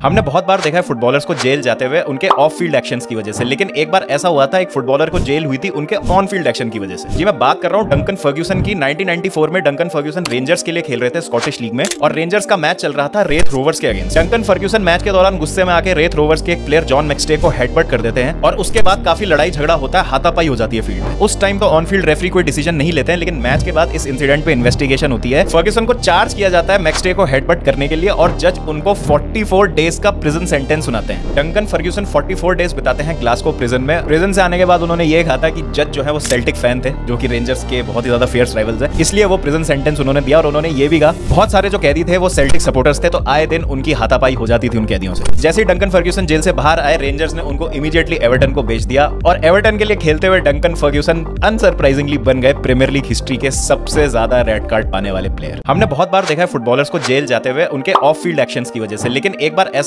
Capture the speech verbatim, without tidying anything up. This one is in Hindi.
हमने बहुत बार देखा है फुटबॉलर्स को जेल जाते हुए उनके ऑफ फील्ड एक्शंस की वजह से, लेकिन एक बार ऐसा हुआ था एक फुटबॉलर को जेल हुई थी उनके ऑन फील्ड एक्शन की वजह से। जी मैं बात कर रहा हूँ डंकन फर्ग्यूसन की। नाइनटीन नाइंटी फोर में डंकन फर्ग्यूसन रेंजर्स के लिए खेल रहे थे स्कॉटिश लीग में, और रेंजर्स का मैच चल रहा था रेथ रोवर्स के अगेंस्ट। डंकन फर्ग्यूसन मैच के दौरान गुस्से में आके रेथ रोवर्स के एक प्लेयर जॉन मैक्सटे को हेडबट कर देते हैं, और उसके बाद काफी लड़ाई झगड़ा होता है, हाथापाई हो जाती है फील्ड में। उस टाइम तो ऑन फील्ड रेफरी कोई डिसीजन नहीं लेते हैं, लेकिन मैच के बाद इस इंसिडेंट पे इन्वेस्टिगेशन होती है। फर्ग्यूसन को चार्ज किया जाता है मैक्सटे को हेडबट करने के लिए, और जज उनको चौवालीस डेज का प्रिजन सेंटेंस सुनाते हैं। डंकन फर्ग्यूसन चौवालीस डेज बिताते हैं ग्लासगो प्रिजन में। प्रिजन से आने के बाद उन्होंने ये कहा था कि जज जो है वो सेल्टिक फैन थे, जो कि रेंजर्स के बहुत ही ज्यादा फेयर्स राइवल्स है, इसलिए वो प्रिजन सेंटेंस उन्होंने दिया। और उन्होंने ये भी कहा बहुत सारे जो कैदी थे वो सेल्टिक सपोर्टर्स थे, तो आए दिन उनकी हाथापाई हो जाती थी उन कैदियों से। जैसे ही डंकन फर्ग्यूसन जेल से बाहर आए, रेंजर्स ने उनको इमीडिएटली एवर्टन को बेच दिया, और एवर्टन के लिए खेलते हुए डंकन फर्ग्यूसन अनसरप्राइजिंगली बन गए प्रीमियर लीग हिस्ट्री के सबसे ज्यादा रेड कार्ड पाने वाले प्लेयर। हमने बहुत बार देखा है फुटबॉलर्स को जेल जाते हुए उनके ऑफ फील्ड एक्शंस की वजह से, लेकिन एक बार ऐसा